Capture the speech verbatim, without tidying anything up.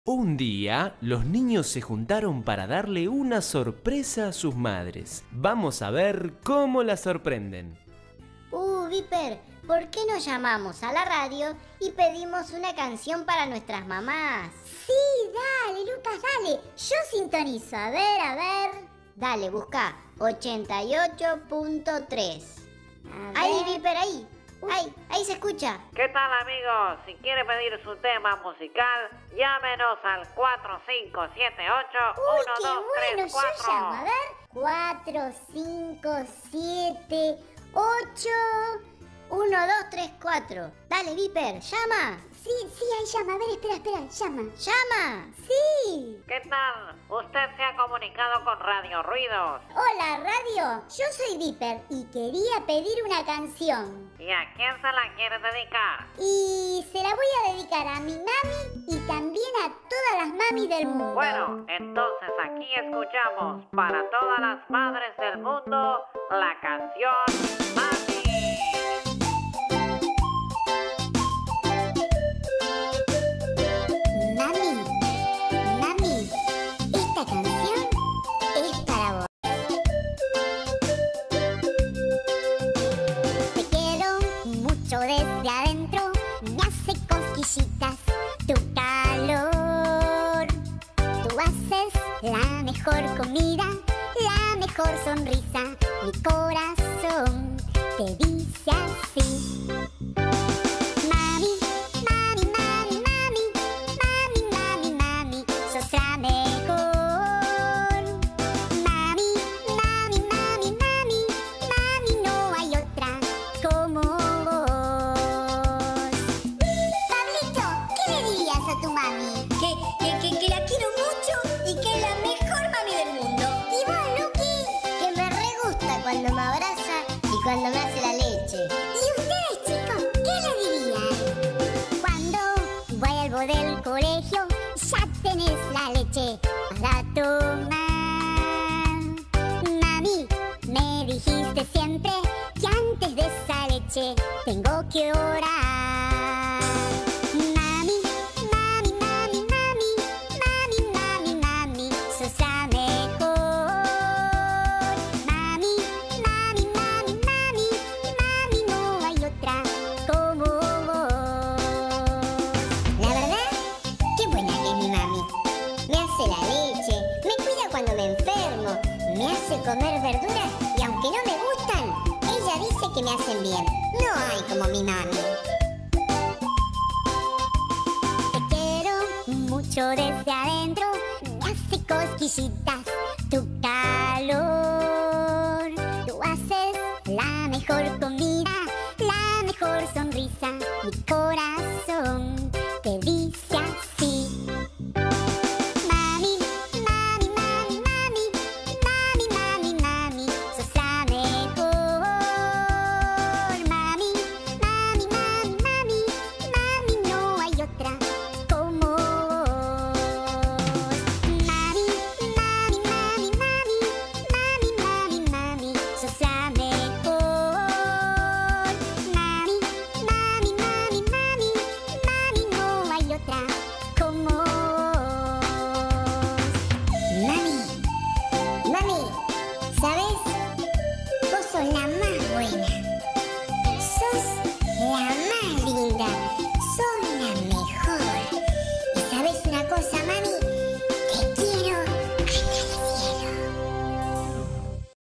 Un día, los niños se juntaron para darle una sorpresa a sus madres. Vamos a ver cómo la sorprenden. Uh, Viper, ¿por qué no llamamos a la radio y pedimos una canción para nuestras mamás? Sí, dale, Lucas, dale. Yo sintonizo. A ver, a ver. Dale, busca ochenta y ocho punto tres. Ahí, Viper, ahí. Ahí, ahí se escucha. ¿Qué tal, amigos? Si quiere pedir su tema musical, llámenos al cuatro cinco siete ocho uno dos tres cuatro. Uy, qué bueno, yo llamo, a ver. cuatro cinco siete ocho uno dos tres cuatro. Dale, Viper, llama. Sí, sí, ahí llama. A ver, espera, espera, llama. ¿Llama? Sí. ¿Qué tal? Usted se ha comunicado con Radio Ruidos. Hola, radio. Yo soy Viper y quería pedir una canción. ¿Y a quién se la quiere dedicar? Y se la voy a dedicar a mi mami y también a todas las mamis del mundo. Bueno, entonces aquí escuchamos para todas las madres del mundo la canción Mami. Desde adentro me hace cosquillitas tu calor. Tú haces la mejor comida, la mejor sonrisa. Mi corazón te dice así. Mami, mami, mami, mami, mami, mami, mami, sos la mejor. Mami, mami, mami, mami, mami, no hay otra como cuando me abraza y cuando me hace la leche. ¿Y ustedes, chicos, qué le dirían? Cuando vuelvo del colegio, ya tenés la leche para tomar. Mami, me dijiste siempre que antes de esa leche tengo que orar. Mami, mami, mami, mami, mami, mami, mami, sos la mejor. Me hace comer verduras y aunque no me gustan, ella dice que me hacen bien. No hay como mi mami. Te quiero mucho desde adentro, me hace cosquillitas tu calor.